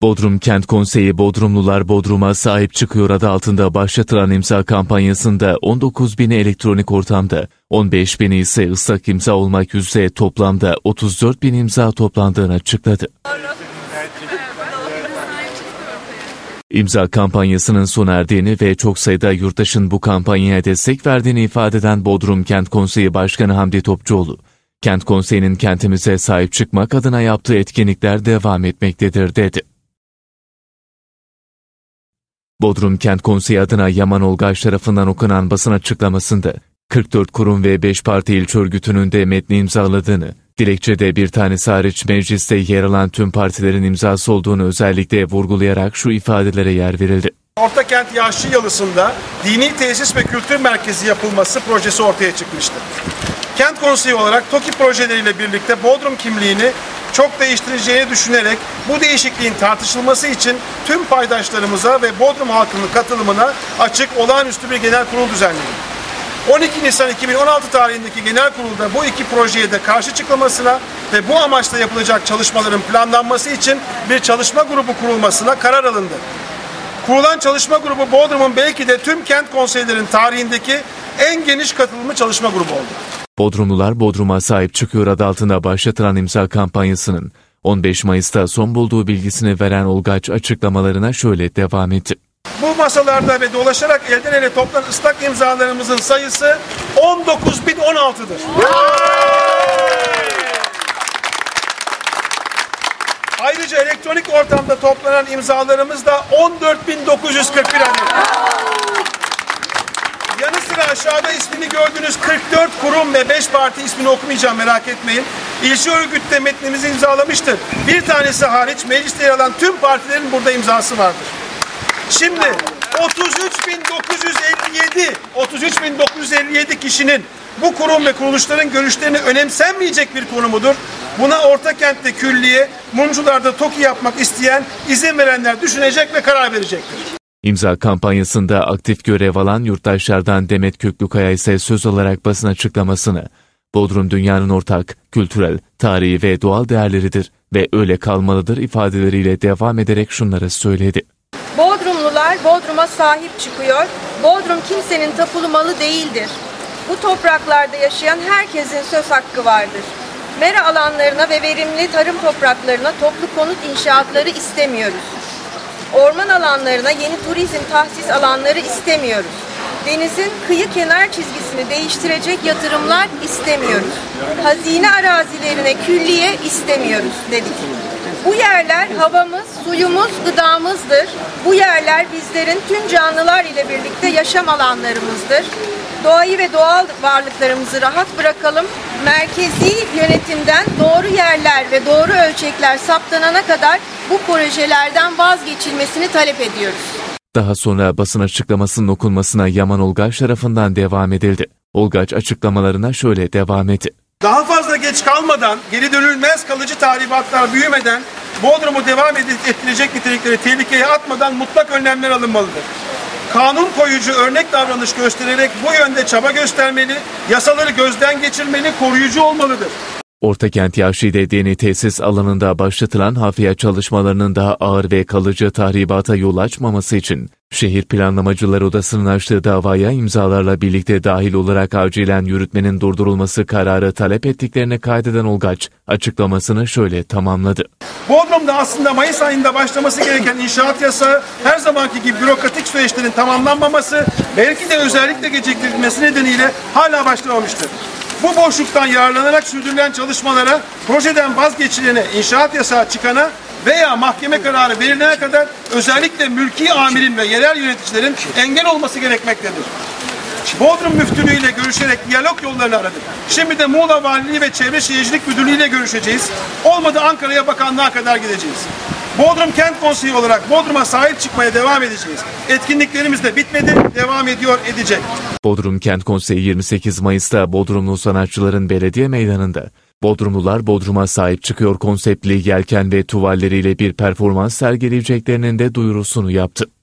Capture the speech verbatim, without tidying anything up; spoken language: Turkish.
Bodrum Kent Konseyi Bodrumlular Bodrum'a sahip çıkıyor adı altında başlatılan imza kampanyasında on dokuz bini elektronik ortamda, on beş bini ise ıslak imza olmak üzere toplamda otuz dört bin imza toplandığını açıkladı. İmza kampanyasının sona erdiğini ve çok sayıda yurttaşın bu kampanyaya destek verdiğini ifade eden Bodrum Kent Konseyi Başkanı Hamdi Topçuoğlu, Kent Konseyi'nin kentimize sahip çıkmak adına yaptığı etkinlikler devam etmektedir dedi. Bodrum Kent Konseyi adına Yaman Olgaç tarafından okunan basın açıklamasında kırk dört kurum ve beş parti ilçe örgütünün de metni imzaladığını, dilekçede bir tanesi hariç mecliste yer alan tüm partilerin imzası olduğunu özellikle vurgulayarak şu ifadelere yer verildi. Ortakent Yaşlı Yalısı'nda dini tesis ve kültür merkezi yapılması projesi ortaya çıkmıştı. Kent Konseyi olarak TOKİ projeleriyle birlikte Bodrum kimliğini çok değiştireceğini düşünerek bu değişikliğin tartışılması için tüm paydaşlarımıza ve Bodrum halkının katılımına açık olağanüstü bir genel kurul düzenledik. on iki Nisan iki bin on altı tarihindeki genel kurulda bu iki projeye de karşı çıkılmasına ve bu amaçla yapılacak çalışmaların planlanması için bir çalışma grubu kurulmasına karar alındı. Kurulan çalışma grubu Bodrum'un belki de tüm kent konseylerin tarihindeki en geniş katılımlı çalışma grubu oldu. Bodrumlular Bodrum'a sahip çıkıyor adı altında başlatılan imza kampanyasının on beş Mayıs'ta son bulduğu bilgisini veren Olgaç açıklamalarına şöyle devam etti. Bu masalarda ve dolaşarak elden ele toplanan ıslak imzalarımızın sayısı on dokuz bin on altı'dır. Ayrıca elektronik ortamda toplanan imzalarımız da on dört bin dokuz yüz kırk bir adet. Yanı sıra aşağıda ismini gördüğünüz kırk dört kurum ve beş parti, ismini okumayacağım, merak etmeyin, İlçe örgüt de metnimizi imzalamıştır. Bir tanesi hariç mecliste yer alan tüm partilerin burada imzası vardır. Şimdi otuz üç bin dokuz yüz elli yedi otuz üç bin dokuz yüz elli yedi kişinin bu kurum ve kuruluşların görüşlerini önemsenmeyecek bir konumudur. Buna Ortakent'te külliye, Mumcular'da TOKİ yapmak isteyen, izin verenler düşünecek ve karar verecektir. İmza kampanyasında aktif görev alan yurttaşlardan Demet Köklükaya ise söz olarak basın açıklamasını, Bodrum dünyanın ortak, kültürel, tarihi ve doğal değerleridir ve öyle kalmalıdır ifadeleriyle devam ederek şunları söyledi. Bodrumlular Bodrum'a sahip çıkıyor. Bodrum kimsenin tapulu malı değildir. Bu topraklarda yaşayan herkesin söz hakkı vardır. Mera alanlarına ve verimli tarım topraklarına toplu konut inşaatları istemiyoruz. Orman alanlarına yeni turizm tahsis alanları istemiyoruz. Denizin kıyı kenar çizgisini değiştirecek yatırımlar istemiyoruz. Hazine arazilerine külliye istemiyoruz dedik. Bu yerler havamız, suyumuz, gıdamızdır. Bu yerler bizlerin tüm canlılar ile birlikte yaşam alanlarımızdır. Doğayı ve doğal varlıklarımızı rahat bırakalım. Merkezi yönetimden doğru yerler ve doğru ölçekler saptanana kadar bu projelerden vazgeçilmesini talep ediyoruz. Daha sonra basın açıklamasının okunmasına Yaman Olgaç tarafından devam edildi. Olgaç açıklamalarına şöyle devam etti. Daha fazla geç kalmadan, geri dönülmez kalıcı tahribatlar büyümeden, Bodrum'u devam ettirecek nitelikleri tehlikeye atmadan mutlak önlemler alınmalıdır. Kanun koyucu örnek davranış göstererek bu yönde çaba göstermeli, yasaları gözden geçirmeli, koruyucu olmalıdır. Ortakent Yaşlı'da dini tesis alanında başlatılan hafriye çalışmalarının daha ağır ve kalıcı tahribata yol açmaması için Şehir Planlamacılar Odası'nın açtığı davaya imzalarla birlikte dahil olarak acilen yürütmenin durdurulması kararı talep ettiklerini kaydeden Olgaç açıklamasını şöyle tamamladı. Bodrum'da aslında Mayıs ayında başlaması gereken inşaat yasağı her zamanki gibi bürokratik süreçlerin tamamlanmaması, belki de özellikle geciktirilmesi nedeniyle hala başlamamıştır. Bu boşluktan yararlanarak sürdürülen çalışmalara, projeden vazgeçilene, inşaat yasağı çıkana veya mahkeme kararı verilene kadar özellikle mülki amirin ve yerel yöneticilerin engel olması gerekmektedir. Bodrum Müftülüğü ile görüşerek diyalog yollarını aradık. Şimdi de Muğla Valiliği ve Çevre Şehircilik Müdürlüğü ile görüşeceğiz. Olmadı Ankara'ya, bakanlığa kadar gideceğiz. Bodrum Kent Konseyi olarak Bodrum'a sahip çıkmaya devam edeceğiz. Etkinliklerimiz de bitmedi, devam ediyor, edecek. Bodrum Kent Konseyi yirmi sekiz Mayıs'ta Bodrumlu sanatçıların belediye meydanında Bodrumlular Bodrum'a sahip çıkıyor konseptli yelken ve tuvalleriyle bir performans sergileyeceklerinin de duyurusunu yaptı.